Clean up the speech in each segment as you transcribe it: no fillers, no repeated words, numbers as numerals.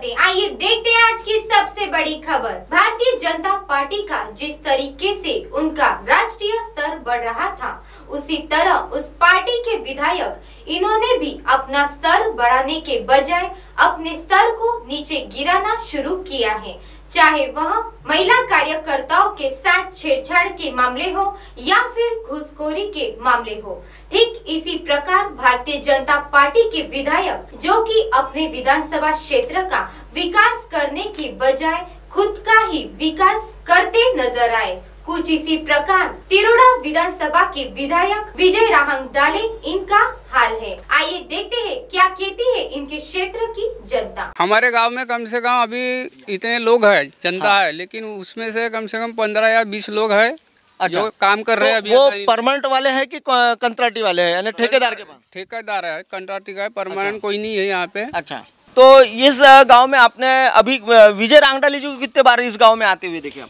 करते आइए देखते हैं आज की सबसे बड़ी खबर। भारतीय जनता पार्टी का जिस तरीके से उनका राष्ट्रीय स्तर बढ़ रहा था, उसी तरह उस पार्टी के विधायक इन्होंने भी अपना स्तर बढ़ाने के बजाय अपने स्तर को नीचे गिराना शुरू किया है। चाहे वह महिला कार्यकर्ताओं के साथ छेड़छाड़ के मामले हो या फिर घूसखोरी के मामले हो। ठीक इसी प्रकार भारतीय जनता पार्टी के विधायक जो कि अपने विधानसभा क्षेत्र का विकास करने के बजाय खुद का ही विकास करते नजर आए। कुछ इसी प्रकार तिरोड़ा विधानसभा के विधायक विजय राहंगडाले इनका हाल है। आइए देखते हैं क्या कहती है इनके क्षेत्र की जनता। हमारे गांव में कम से कम अभी इतने लोग हैं, जनता है, लेकिन उसमें से कम 15 या 20 लोग हैं जो काम कर रहे हैं। वो परमानेंट वाले हैं कि कंट्राक्टी वाले हैं, यानी ठेकेदार के पास? ठेकेदार है, कंट्राक्टी का है, परमानेंट कोई नहीं है यहाँ पे। अच्छा, तो इस गांव में आपने अभी विजय राहंगडाले जी को कितने बार इस गांव में आते हुए देखे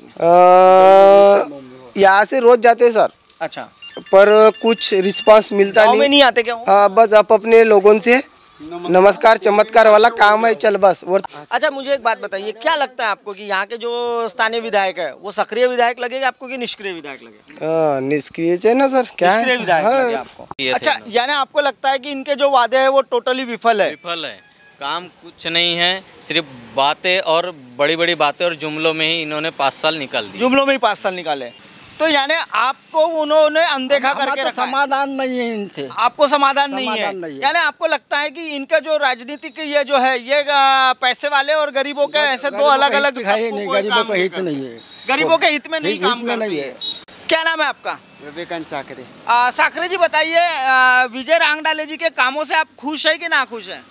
आपने? यहाँ से रोज जाते हैं सर। अच्छा, पर कुछ रिस्पांस मिलता गाँव में नहीं आते क्या? हाँ, बस आप अपने लोगों से नमस्कार चमत्कार वाला काम है, चल बस। अच्छा, मुझे एक बात बताइए, क्या लगता है आपको कि यहाँ के जो स्थानीय विधायक है वो सक्रिय विधायक लगेगा आपको कि निष्क्रिय विधायक लगेगा? निष्क्रिय है ना सर, क्या निष्क्रिय विधायक लगे आपको? अच्छा, यानी आपको लगता है कि इनके जो वादे है वो टोटली विफल है? काम कुछ नहीं है, सिर्फ बातें और बड़ी बड़ी बातें और जुमलों में ही इन्होंने 5 साल निकाल दिए। जुमलों में ही 5 साल निकाले, तो यानी आपको उन्होंने अनदेखा करके रखा। समाधान नहीं है इनसे, आपको समाधान नहीं है। यानी आपको लगता है कि इनका जो राजनीतिक ये जो है ये पैसे वाले और गरीबों के ऐसे दो अलग अलग गरीबों के हित नहीं है, गरीबों के हित में नहीं काम करती है। क्या नाम है आपका? विवेकानंद साकरे। साकरे जी, बताइए, विजय राहंगडाले जी के कामों से आप खुश है कि ना खुश है?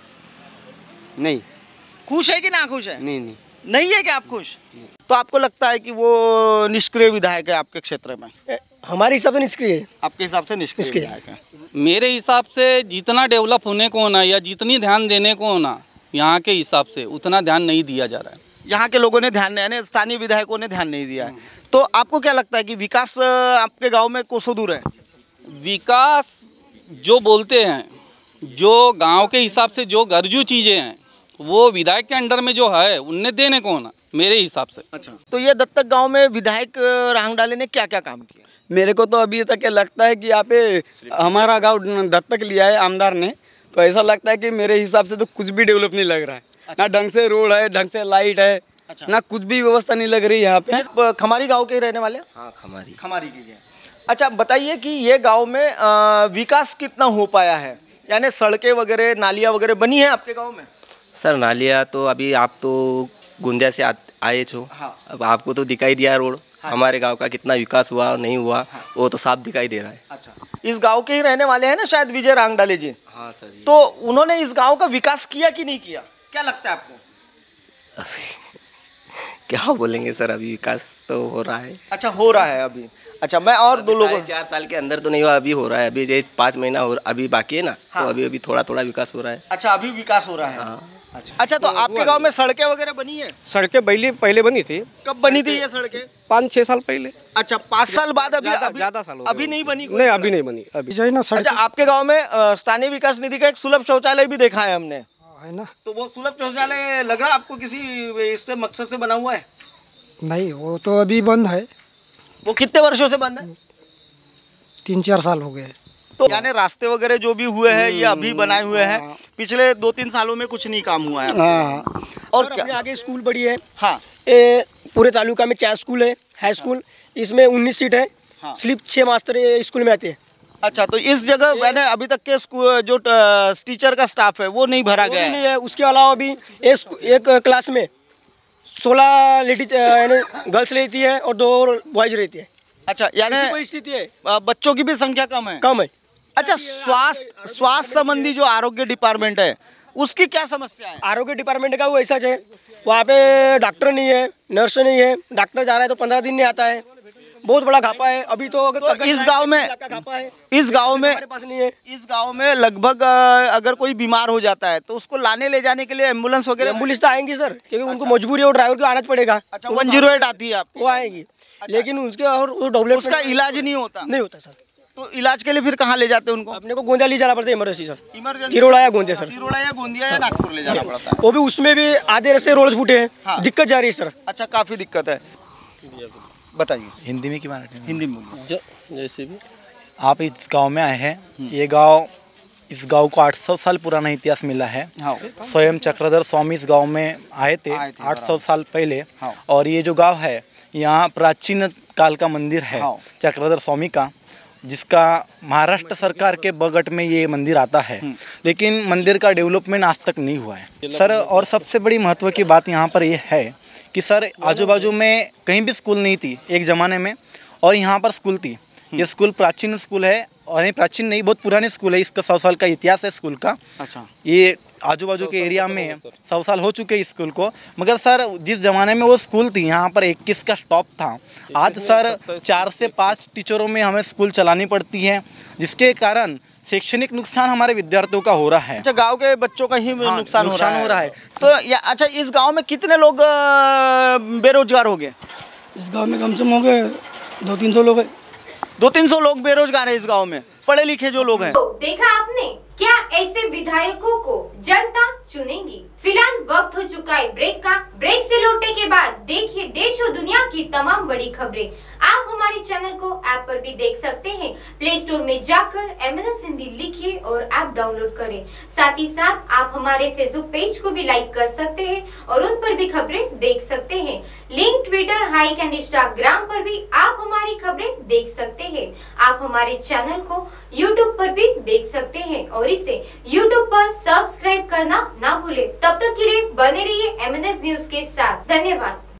नहीं। खुश है कि ना खुश है? नहीं है क्या आप खुश? तो आपको लगता है कि वो निष्क्रिय विधायक है आपके क्षेत्र में? हमारे हिसाब से निष्क्रिय है। आपके हिसाब से निष्क्रिय विधायक है? मेरे हिसाब से जितना डेवलप होने को होना या जितनी ध्यान देने को होना यहाँ के हिसाब से उतना ध्यान नहीं दिया जा रहा है। यहाँ के लोगों ने ध्यान, यानी स्थानीय विधायकों ने ध्यान नहीं दिया है। तो आपको क्या लगता है कि विकास आपके गाँव में कोसों दूर है? विकास जो बोलते हैं, जो गांव के हिसाब से जो गरजू चीज़ें हैं वो विधायक के अंडर में जो है उनने देने को ना, मेरे हिसाब से। अच्छा, तो ये दत्तक गांव में विधायक राहंगडाले ने क्या क्या काम किया? मेरे को तो अभी तक लगता है कि यहाँ पे हमारा गांव दत्तक लिया है आमदार ने, तो ऐसा लगता है कि मेरे हिसाब से तो कुछ भी डेवलप नहीं लग रहा है। अच्छा। ना ढंग से रोड है, ढंग से लाइट है। अच्छा। ना कुछ भी व्यवस्था नहीं लग रही यहाँ पे। खमारी गाँव के रहने वाले? हाँ, खमारी की। अच्छा, बताइए कि ये गाँव में विकास कितना हो पाया है, यानी सड़कें वगैरह नालियाँ वगैरह बनी है आपके गांव में? सर, नालिया तो अभी आप तो गोंदिया से आए छो। हाँ। अब आपको तो दिखाई दिया रोड। हाँ। हमारे गांव का कितना विकास हुआ नहीं हुआ। हाँ। वो तो साफ दिखाई दे रहा है। अच्छा, इस गांव के ही रहने वाले हैं ना शायद विजय राहंगडाले जी? हाँ सर। तो उन्होंने इस गांव का विकास किया कि नहीं किया, क्या लगता है आपको? क्या बोलेंगे सर, अभी विकास तो हो रहा है। अच्छा, हो रहा है अभी। अच्छा, मैं और दो लोगों 4 साल के अंदर तो नहीं हुआ, अभी हो रहा है। अभी 5 महीना अभी बाकी है ना। हाँ। तो अभी थोड़ा थोड़ा विकास हो रहा है। अच्छा, अभी विकास हो रहा है। हाँ। अच्छा, तो आपके गांव में सड़कें वगैरह बनी है? सड़कें पहले बनी थी। कब बनी थी ये सड़कें? 5-6 साल पहले। अच्छा, 5 साल बाद? ज़्यादा साल अभी नहीं बनी? नहीं, अभी नहीं बनी अभी। अच्छा, आपके गाँव में स्थानीय विकास निधि का एक सुलभ शौचालय भी देखा है हमने, है ना? तो वो सुलभ शौचालय लग रहा है आपको किसी इससे मकसद से बना हुआ है? नहीं, वो तो अभी बंद है। वो कितने वर्षों से बंद है? 3-4 साल हो गए। तो यानी रास्ते वगैरह जो भी हुए हैं ये अभी बनाए हुए हैं, पिछले 2-3 सालों में कुछ नहीं काम हुआ है। हाँ। और क्या आगे स्कूल बड़ी है? हाँ, पूरे तालुका में 4 स्कूल है, हाई स्कूल, इसमें 19 सीट है। हाँ। सिर्फ 6 मास्टर स्कूल में आते हैं। अच्छा, तो इस जगह मैंने अभी तक के जो टीचर का स्टाफ है वो नहीं भरा गया नहीं है। उसके अलावा भी एक क्लास में 16 लेडीज गर्ल्स रहती है और 2 बॉयज रहती है। अच्छा, यानी परिस्थिति है, बच्चों की भी संख्या कम है। अच्छा, स्वास्थ्य संबंधी जो आरोग्य डिपार्टमेंट है उसकी क्या समस्या है? आरोग्य डिपार्टमेंट का वो ऐसा है, वहाँ पे डॉक्टर नहीं है, नर्स नहीं है। डॉक्टर जा रहा है तो 15 दिन नहीं आता है। बहुत बड़ा घापा है अभी तो। अगर तो इस गांव में पास नहीं है। इस गांव में लगभग अगर कोई बीमार हो जाता है तो उसको लाने ले जाने के लिए एम्बुलेंस वगैरह? एम्बुलेंस तो आएंगी सर, क्योंकि उनको मजबूरी है, वो ड्राइवर को आना पड़ेगा। अच्छा, 108 आती है आपको? वो आएगी। अच्छा। लेकिन उसके और डेवलप उसका इलाज नहीं होता? नहीं होता सर। तो इलाज के लिए फिर कहाँ ले जाते हैं उनको? अपने को गोंदिया ले जाना पड़ता है इमरजेंसी सर। इमरजेंसी तिरोड़ा या गोंदिया सर। तिरोड़ा या गोंदिया या नागपुर ले जाना पड़ता है। वो भी उसमें भी आधे रास्ते रोड फूटे हैं। हाँ। दिक्कत जा रही है सर। अच्छा, काफी दिक्कत है, बताइए। हिंदी में कि मराठी में? हिंदी में बोलिए। जैसे भी आप इस गांव में आए हैं, इस गांव को 800 साल पुराना इतिहास मिला है। हाँ। स्वयं चक्रधर स्वामी इस गांव में आए थे 800 साल पहले। हाँ। और ये जो गांव है, यहाँ प्राचीन काल का मंदिर है हाँ। चक्रधर स्वामी का, जिसका महाराष्ट्र सरकार के बजट में ये मंदिर आता है, लेकिन मंदिर का डेवलपमेंट आज तक नहीं हुआ है सर। और सबसे बड़ी महत्व की बात यहाँ पर ये है कि सर आजू बाजू में कहीं भी स्कूल नहीं थी एक ज़माने में, और यहाँ पर स्कूल थी। ये स्कूल प्राचीन स्कूल है, और नहीं प्राचीन नहीं, बहुत पुरानी स्कूल है, इसका 100 साल का इतिहास है स्कूल का। अच्छा। ये आजू बाजू के एरिया में 100 साल हो चुके हैं स्कूल को। मगर सर जिस ज़माने में वो स्कूल थी, यहाँ पर 21 का स्टॉप था। आज सर 4 से 5 टीचरों में हमें स्कूल चलानी पड़ती है, जिसके कारण शैक्षणिक नुकसान हमारे विद्यार्थियों का हो रहा है। अच्छा, गांव के बच्चों का ही हाँ, नुकसान हो रहा है। तो अच्छा, इस गांव में कितने लोग बेरोजगार हो गए? इस गाँव में कम से कम हो गए 200-300 लोग हैं। 200-300 लोग बेरोजगार हैं इस गांव में, पढ़े लिखे जो लोग हैं। तो देखा आपने, क्या ऐसे विधायकों को जनता चुनेगी? फिलहाल वक्त हो चुका है ब्रेक का। ब्रेक से लौटने के बाद देखिए देश और दुनिया की तमाम बड़ी खबरें। आप हमारे चैनल को ऐप पर भी देख सकते हैं। प्ले स्टोर में जाकर MNS हिंदी लिखिए और ऐप डाउनलोड करें। साथ ही साथ आप हमारे फेसबुक पेज को भी लाइक कर सकते हैं और उन पर भी खबरें देख सकते हैं। Link Twitter, Hike and Instagram पर भी आप हमारी खबरें देख सकते हैं। आप हमारे चैनल को YouTube पर भी देख सकते हैं और इसे YouTube पर सब्सक्राइब करना ना भूले। तब तक के लिए बने रहिए MNS न्यूज के साथ। धन्यवाद।